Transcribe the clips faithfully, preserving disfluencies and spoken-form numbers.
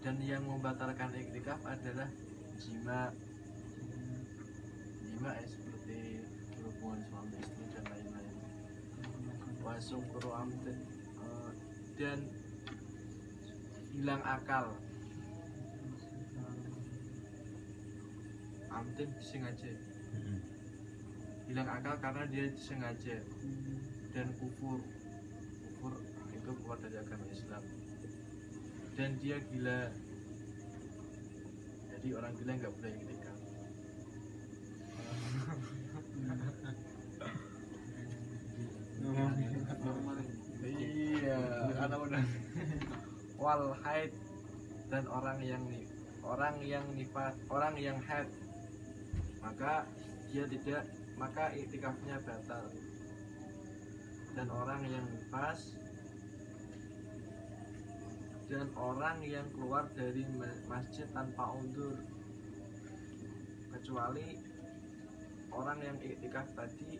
Dan yang membatalkan iktikaf adalah jima. Jima ya seperti berhubungan suami istri dan lain-lain. Wasung kuru amten uh, dan hilang akal. Amten sengaja. Hilang akal karena dia sengaja. Dan kufur. Kufur itu keluar dari agama Islam. Dan dia gila. Jadi orang gila nggak boleh iktikaf. Iya, karena udah wal haid dan orang yang nih orang yang nifas, orang yang haid, maka dia tidak, maka iktikafnya batal. Dan orang yang nifas dan orang yang keluar dari masjid tanpa undur, kecuali orang yang iktikaf tadi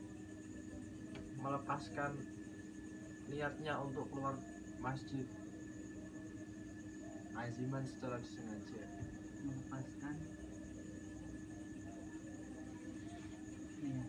melepaskan niatnya untuk keluar masjid, aziman secara disengaja. Melepaskan niat.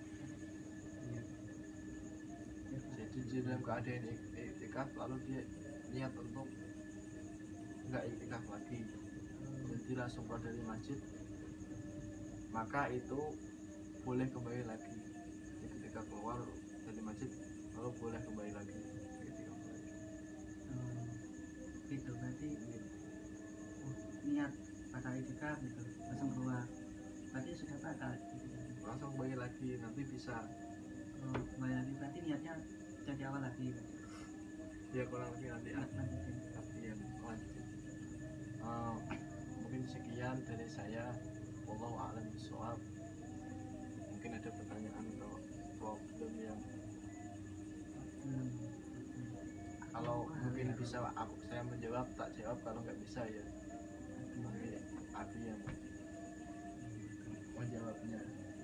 Jadi dia dalam keadaan iktikaf lalu dia niat untuk nggak iktikaf lagi, jadi langsung keluar dari masjid, maka itu boleh kembali lagi. Jadi ketika keluar dari masjid lalu boleh kembali lagi iktikaf lagi. Oh, gitu berarti oh, niat batal iktikaf gitu langsung keluar, berarti sudah batal gitu. Langsung kembali lagi, nanti bisa Oh, kembali lagi berarti niatnya jadi awal lagi berarti. ya kurang lebih nanti Lanjutin. latihan lanjut. Uh, mungkin sekian dari saya. Wallahu a'lam bishawab. Mungkin ada pertanyaan atau problem yang Hmm. kalau mungkin bisa aku saya menjawab, tak jawab. Kalau nggak bisa ya nanti Abi yang menjawabnya.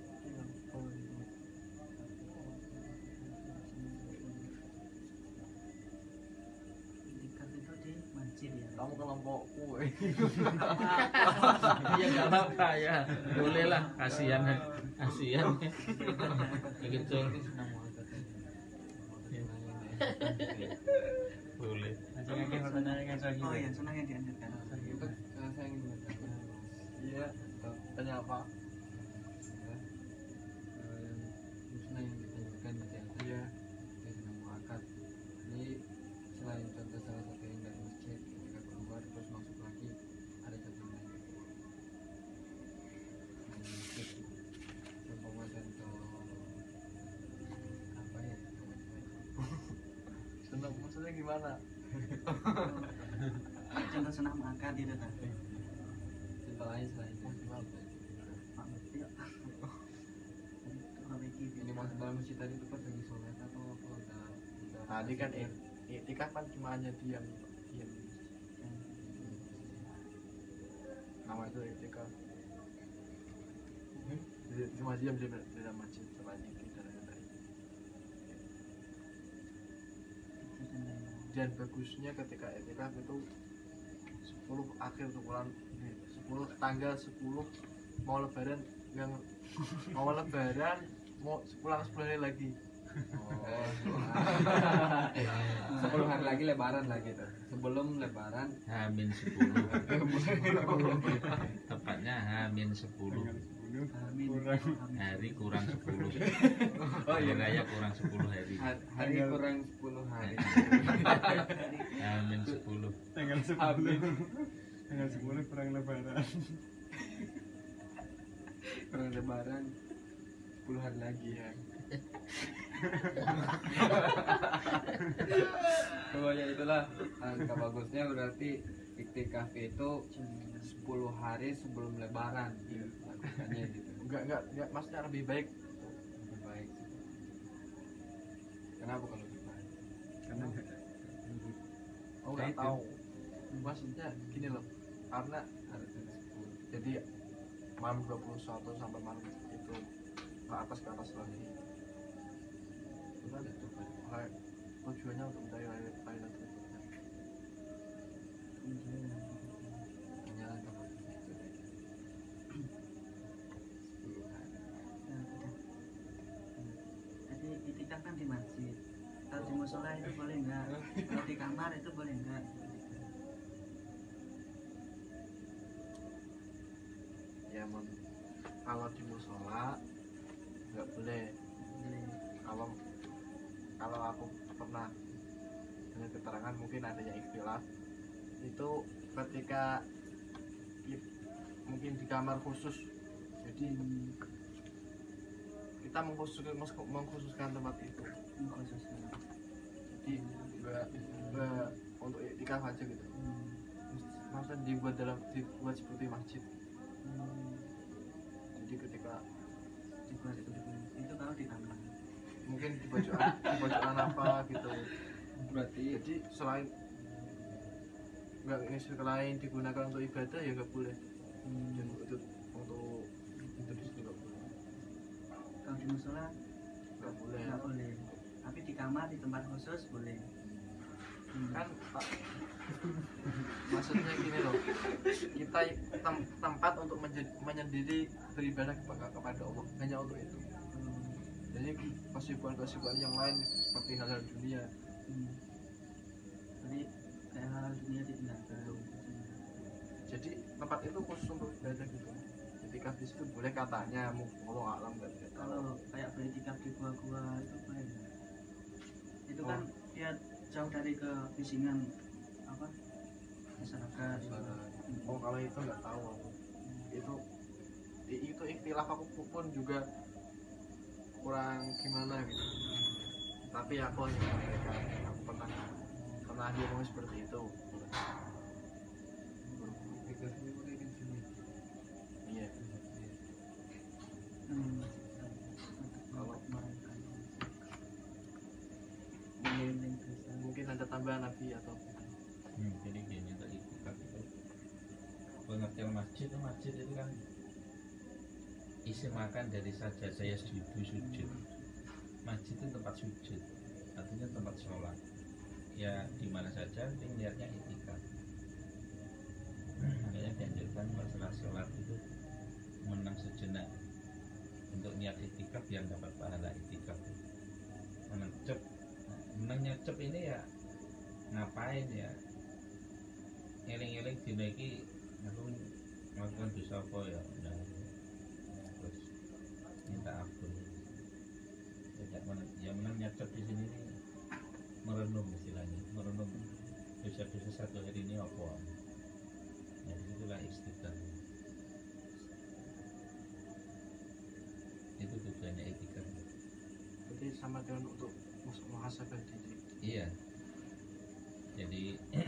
Iktikaf itu di masjid ya. Kamu kelompokku Iya nggak apa-apa ya, boleh lah, kasihan kasihan begitu boleh. Oh iya, sunnah yang dianjurkan. Itu uh, saya ingin bertanya. iya tanya apa? Uh, yang musnah yang ditanyakan gitu ya. Iya. Saya senang muakat. Ini selain contoh salah satu yang dari masjid ketika keluar terus masuk lagi, ada contoh lain. Dari masjid gitu. Contohnya contoh apa ya? Senang maksudnya gimana? Contoh sunnah mengangkat itu kan. Contoh lain selain itu. Pak Mufti ya. Kalau begini Ini masuk dalam masjid tadi itu pas lagi sholat atau apa udah udah Tadi kan iktikaf kan cuma hanya diam diam. Nama itu iktikaf. Jadi cuma diam di dalam masjid sama zikir dan lain-lain. Dan bagusnya ketika iktikaf itu sepuluh akhir bulan sepuluh tanggal sepuluh mau lebaran, yang mau lebaran mau pulang sepuluh hari lagi. sepuluh hari lagi lebaran lah gitu. Sebelum lebaran Hamin sepuluh tepatnya Hamin sepuluh Amin. hari kurang sepuluh Oh hari iya, raya kurang sepuluh hari hari, hari kurang sepuluh hari. Hamin sepuluh tanggal sepuluh tanggal sepuluh perang lebaran. Kurang lebaran sepuluh hari lagi ya. Pokoknya itulah angka bagusnya, berarti iktikaf itu sepuluh hari sebelum lebaran lakukannya gitu. Enggak enggak enggak maksudnya lebih baik. Lebih baik. Kenapa kalau lebih baik? Karena Oh nggak Itu. tahu. Maksudnya gini loh, karena Harus ada sepuluh. jadi malam dua puluh satu sampai malam itu ke atas ke atas lagi. Itu kan kayak tujuannya untuk mencari Lailatul Qadar. musola itu boleh nggak? Kalau di kamar itu boleh nggak? Ya men- kalau di musola nggak boleh. Boleh. Kalau kalau aku pernah dengan keterangan mungkin adanya ikhtilaf itu ketika ki- mungkin di kamar khusus, jadi Hmm, kita mengkhususkan mengkhususkan tempat itu, khusus. jadi nggak nggak untuk iktikaf aja gitu, Hmm, maksudnya dibuat dalam dibuat seperti masjid. hmm, Jadi ketika dibuat seperti itu. Itu kalau di kamar. mungkin di pojokan di pojokan apa gitu, Berarti jadi selain nggak ngisi lain digunakan untuk ibadah ya nggak boleh, Hmm, dan untuk untuk itu di situ nggak boleh, kalau di musola nggak boleh. nggak boleh. Tapi di kamar di tempat khusus boleh. Hmm. Kan Pak, maksudnya gini loh, kita tem- tempat untuk menjadi, menyendiri beribadah kepada, kepada Allah hanya untuk itu. Hmm, Jadi kesibukan-kesibukan yang lain seperti hal-hal dunia hmm. Jadi kayak hal dunia ditinggalkan. jadi tempat itu khusus untuk ibadah gitu. Ketika di situ boleh katanya, mau Allah alam nggak tahu. Kalau kayak beritikaf di gua-gua itu boleh nggak? Itu kan dia jauh dari kebisingan apa masyarakat. Oh kalau itu nggak tahu aku. Itu i- itu ikhtilaf aku pun juga kurang gimana gitu. Tapi aku hanya menyampaikan aku pernah pernah diomongin seperti itu. iktikafnya udah di sini. Iya. Hmm. Kalau Mereka. mungkin mungkin ada tambahan Nabi atau Hmm, jadi gini tadi itikaf itu pengertian masjid itu masjid itu kan isi makan dari saja saya sujud sujud. Masjid itu tempat sujud, artinya tempat sholat. Ya di mana saja, penting niatnya itikaf. Makanya dianjurkan masalah sholat itu menang sejenak untuk niat itikaf biar dapat pahala itikaf. Menang cep, menang nyecep ini ya ngapain ya? Ngeling-ngeling dina iki aku melakukan dosa apa ya? Nah, terus minta ampun. Tidak men- yang menang nyecep di sini ini merenung istilahnya, merenung dosa-dosa satu hari ini apa? Ya disitulah istighfar. Itu tujuannya etika. berarti sama dengan untuk mus- muhasabah diri. Iya. Jadi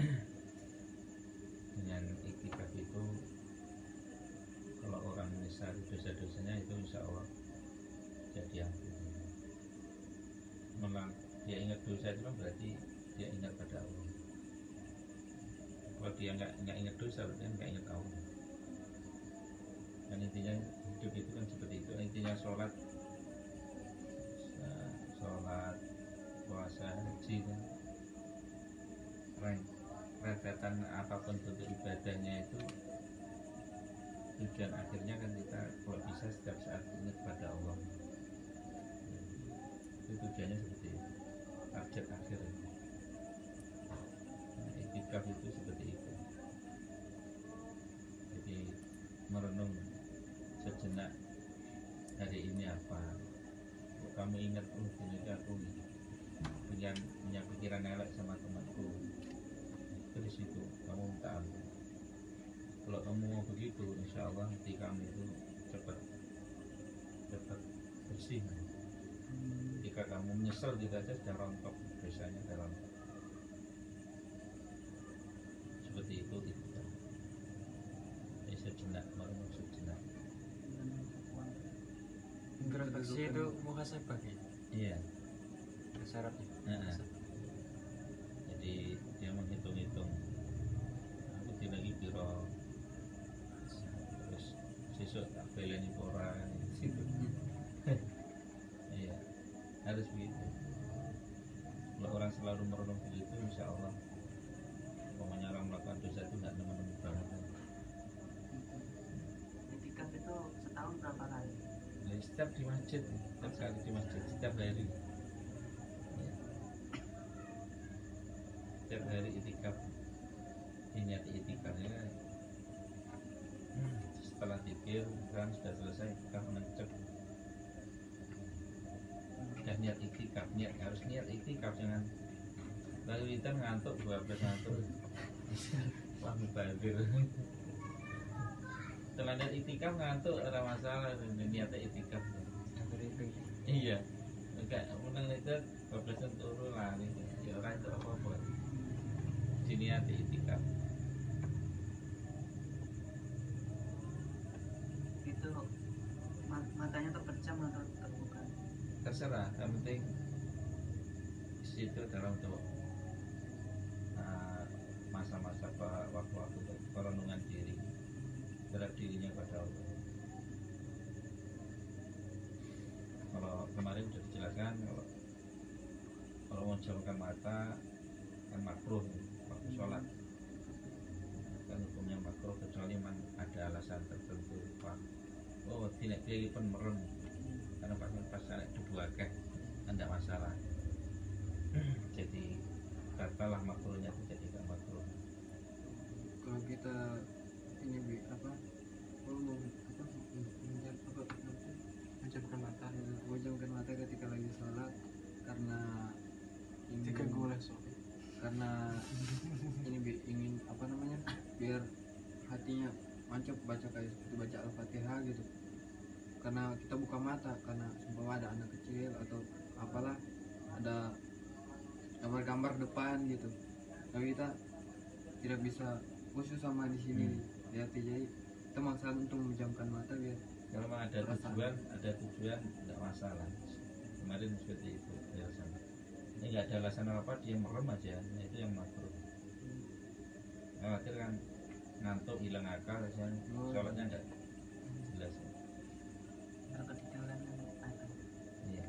dengan itikaf itu kalau orang menyesali dosa-dosanya itu insya Allah jadi ampun. Memang dia ingat dosa itu kan berarti dia ingat pada Allah. Kalau dia nggak nggak ingat dosa berarti kan nggak ingat Allah. Dan intinya hidup itu kan seperti itu. Intinya sholat, eh, sholat, puasa, haji kan. Ren- rentetan apapun bentuk ibadahnya itu tujuan akhirnya kan kita kalau bisa setiap saat ingat pada Allah. Itu tujuannya seperti itu, target akhir. Nah, itikaf itu seperti itu. Jadi merenung sejenak hari ini apa. Kalau kamu ingat, oh ternyata aku punya punya pikiran elek sama temanku. Itu di situ kamu minta ampun. Kalau kamu mau begitu, insya Allah hati kamu itu cepat cepat bersih. Jika kamu menyesal tidak saja sudah rontok dosanya dalam seperti itu itu kan. Jadi sejenak merenung sejenak. Introspeksi itu muhasabah ya, Iya. syaratnya. Nah, jadi dia menghitung-hitung aku tidak lagi piro terus sesuk tak beleni pora gitu. Iya, harus begitu. Kalau orang selalu merenung begitu, insya Allah pokoknya orang melakukan dosa itu nggak nemu-nemu banget. Itikaf itu setahun berapa kali? Jadi setiap di masjid, setiap kali di masjid, setiap hari. Iya. niat itikafnya hmm, setelah zikir kan sudah selesai kita mencep dan niat itikaf, niat harus niat itikaf, jangan lalu kita ngantuk dua belas ngantuk wah mubazir. Setelah niat itikaf ngantuk ada masalah, niat itikaf iya enggak menang itu dua belas turun lah ya orang itu apa-apa sini niat itikaf. Itu ma- matanya terpejam atau terbuka? Terserah, yang penting situ dalam untuk uh, masa-masa pa- waktu-waktu perenungan diri terhadap dirinya pada Allah. Kalau kemarin sudah dijelaskan kalau kalau menjamkan mata kan makruh waktu sholat, kan hukumnya makruh kecuali memang ada alasan tertentu. Wah, oh tidak dia pun merem karena pas pas dibuatkan tidak masalah. Jadi katalah makruhnya tidak tidak makruh. Kalau kita ini bi apa kalau mau apa menjam apa namanya menjamkan mata menjamkan mata ketika lagi sholat karena ingin diganggu oleh suami. karena ini bi ingin apa namanya biar hatinya mancap baca kayak seperti baca al-fatihah gitu, karena kita buka mata karena seumpama ada anak kecil atau apalah ada gambar-gambar depan gitu, tapi kita tidak bisa khusus sama di sini Hmm. lihat, jadi kita maksakan untuk menjamkan mata biar Kalau memang ada Perasaan. tujuan, ada tujuan tidak masalah. Kemarin seperti itu alasan. Ini nggak ada alasan apa dia merem aja, nah, itu yang makruh. Khawatir kan ngantuk hilang akal, saya Oh. sholatnya nggak jelas. Atau ketinggalan apa? Iya.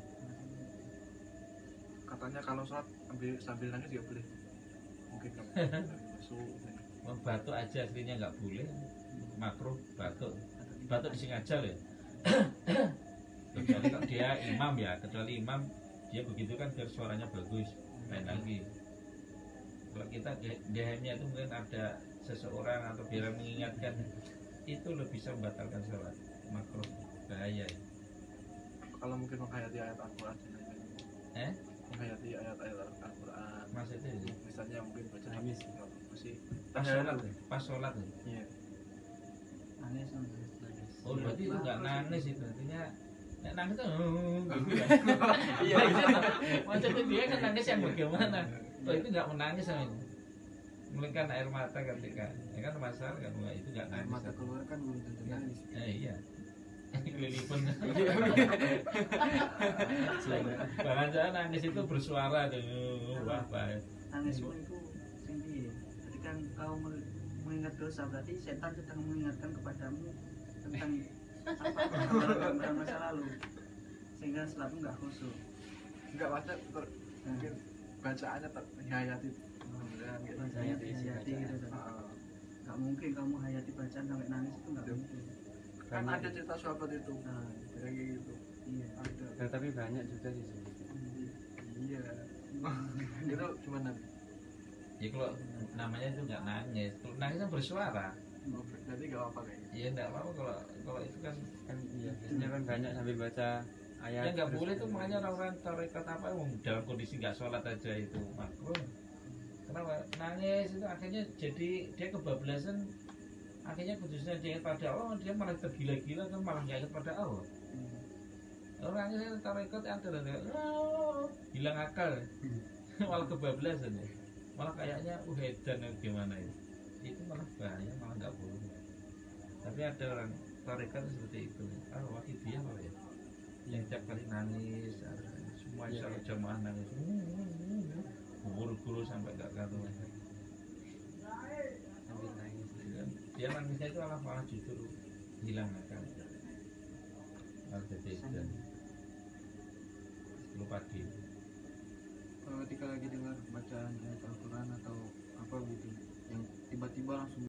Katanya kalau sholat ambil sambil nangis juga boleh. Mungkin kamu masuk. Mau batuk aja aslinya nggak boleh, makruh batuk. Atau Batuk disengaja loh. Kecuali kalau dia imam ya, kecuali imam dia begitu kan biar suaranya bagus, lain lagi. Kalau kita D M-nya itu mungkin ada seseorang atau biar mengingatkan, itu lebih bisa membatalkan sholat, makruh, bahaya. Kalau mungkin menghayati ayat Al-Quran, Eh? menghayati ayat-ayat Al-Quran, Maksudnya itu misalnya mungkin baca Nangis. masih pas sholat, pas sholat. Iya. nangis nangis nangis. Oh berarti itu nggak nangis itu, artinya nek nangis tuh oh, gitu kan. Iya. Maksudnya dia kan nangis yang bagaimana? Oh itu nggak menangis sama itu, mengeluarkan air mata ketika, ya kan masalah kan, wah itu nggak air nangis. mata keluar kan belum tentu nangis. Eh iya. Kelilipan. Bahkan saya nangis itu bersuara tuh, wah baik. Nangis pun itu sing piye? Jadi kan kau me- mengingat dosa, berarti setan sedang mengingatkan kepadamu tentang apa gambaran masa lalu, sehingga selalu nggak khusyuk. Enggak baca ter, mungkin bacaannya ter menghayati. Kemudian gitu. Bacanya dihayati gitu kan. Ah, Nggak mungkin kamu hayati bacaan sampai nangis itu nggak mungkin. kan Banyak. ada cerita sahabat itu Nah, kayak gitu. iya. Ada. Nah, tapi banyak juga sih sebenarnya. Iya. Itu cuma nabi. Ya kalau namanya itu nggak nangis, kalau nangis kan bersuara. Jadi gak apa-apa kayak gitu. Iya nggak apa-apa kalau kalau itu kan Kan iya, biasanya kan banyak sambil baca ayat. ya nggak terus- boleh tuh, makanya orang-orang tarekat apa yang dalam kondisi nggak sholat aja itu makruh. Kenapa? Nangis itu akhirnya jadi dia kebablasan, akhirnya khususnya dia ingat pada Allah, dia malah tergila-gila kan, malah nggak ingat pada Allah. Orang yang tarekat yang terdengar oh, hilang akal, malah kebablasan ya, malah kayaknya uh edan atau gimana itu, itu malah bahaya, malah nggak boleh. Tapi ada orang tarekat seperti itu, ah wakidiyah malah ya, yang tiap kali nangis, semua Iya, sholat iya. jamaah nangis, guru-guru sampai nggak karuan. Sambil nangis. Dia nangisnya itu malah malah justru hilang akal, malah jadi edan, lupa diri. Kalau ketika lagi dengar bacaan ayat Al-Quran atau apa gitu yang tiba-tiba langsung